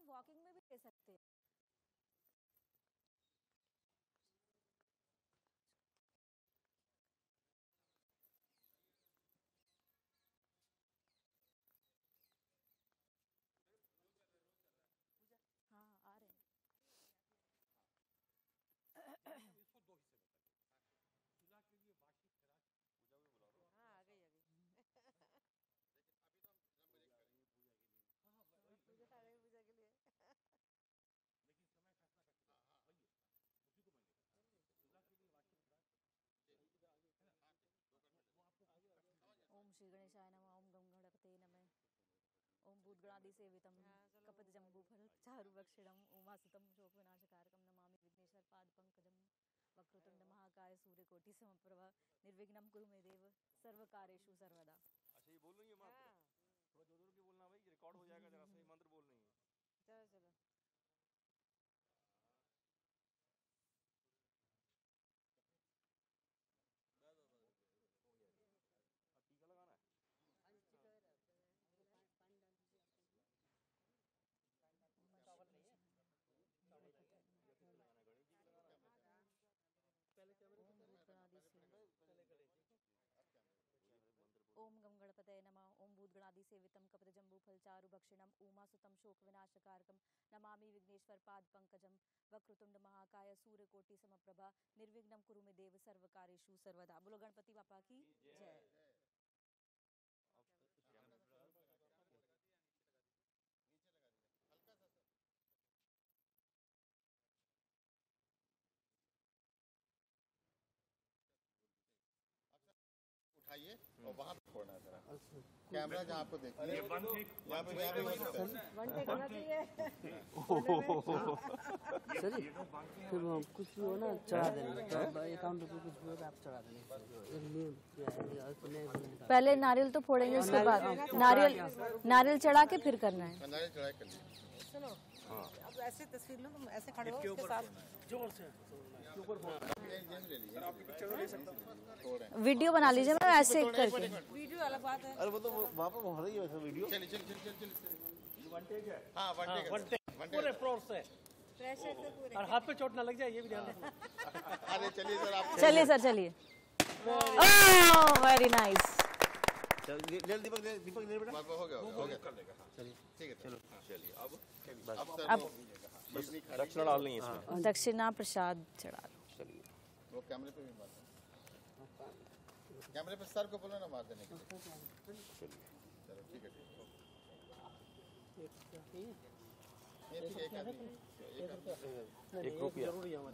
Walking में भी ले सकते हैं। हाँ आ रहे हैं। इसको दो हिस्से में चूल्हा के लिए वार्षिक खराज पूजा में बुला रहा हूँ। हाँ आ गई लेकिन अभी तो हम पूजा के लिए पूजा के लिए लेकिन समय फैसला कर चुका वही है उसी को मानेगा चूल्हा के लिए वार्षिक खराज ओम श्री गणेशाय नमः। ओम गं गणपते नमः। ओम भूतगणादि सेवितम कपित जम्बू फल चारु भक्षणम उमासुतम शोक विनाशकारकम नमामि विघ्नेश्वर पाद पंकजम वक्रतुंड महाकाय सूर्यकोटि समप्रभा निर्विघ्नं कुरु मे देव सर्व कार्येषु सर्वदा। अच्छा ये बोल रही है मंत्र थोड़ा जोर जोर के बोलना भाई रिकॉर्ड हो जाएगा जरा से मंत्र बोल रही है। चलो चलो टीका लगाना है। ओम गं गणपतये नमः। ओम भूतगणादि सेवितम कपित जम्बू फल चारु भक्षणम उमासुतम शोक विनाशकारकम नमामि विघ्नेश्वर पाद पंकजम वक्रतुंड महाकाय सूर्यकोटि समप्रभा निर्विघ्नं कुरु मे देव सर्व कार्येषु सर्वदा। बोलो गणपति बापा की जय। उठाइए और वहाँ पे छोड़ना है जरा कैमरा जहाँ आपको देखिए यहाँ पे फिर कुछ भी हो ना चढ़ा देंगे अकाउंट पे कुछ भी हो आप चढ़ा देंगे। पहले नारियल तो फोड़ेंगे उसके बाद नारियल चढ़ा के फिर करना है। नारियल चढ़ा कर सुनो अब ऐसे तस्वीर लो तुम ऐसे खड़े हो उसके साथ जोर से वीडियो बना लीजिए मैं ऐसे करके। वीडियो अलग बात है। अरे वो तो वहाँ पे हो रही है वैसे वीडियो। चलिए हाँ वन टेक पूरे फ्लोर से प्रेशर से पूरे और हाथ पे चोट ना लग जाए ये भी ध्यान रखना। अरे चलिए सर आप चलिए सर चलिए। Oh very nice. दीपक दे बेटा हो गया कर लेगा। चलिए ठीक है चलो चलिए अब अब दक्षिणा डालनी है इसमें। दक्षिणा प्रसाद चढ़ा दो। चलिए वो कैमरे पे भी मार कैमरे पे सर को बोलो ना मार देने के लिए। चलो ठीक है एक रुपया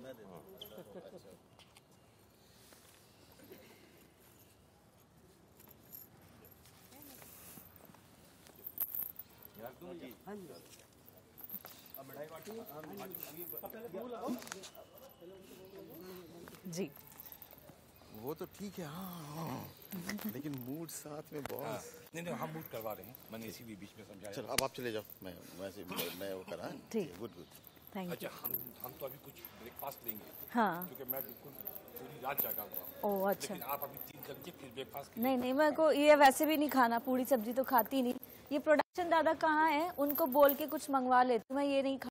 जी वो तो ठीक है हाँ लेकिन मूड साथ में बहुत नहीं हम मूड करवा रहे हैं मैंने इसी भी बीच में समझाया। चलो अब आप चले जाओ मैं वो करा ठीक गुड थैंक यू। अच्छा हम तो अभी कुछ ब्रेकफास्ट लेंगे हाँ क्योंकि मैं बिल्कुल पूरी रात जागा हुआ हूँ। ओह अच्छा। लेकिन आप अभी 3 घंटे फिर ब्रेकफास्ट नहीं मेरे को ये वैसे भी नहीं खाना पूरी सब्जी तो खाती नहीं। ये प्रोडक्शन दादा कहाँ है उनको बोल के कुछ मंगवा लेती हूँ मैं ये नहीं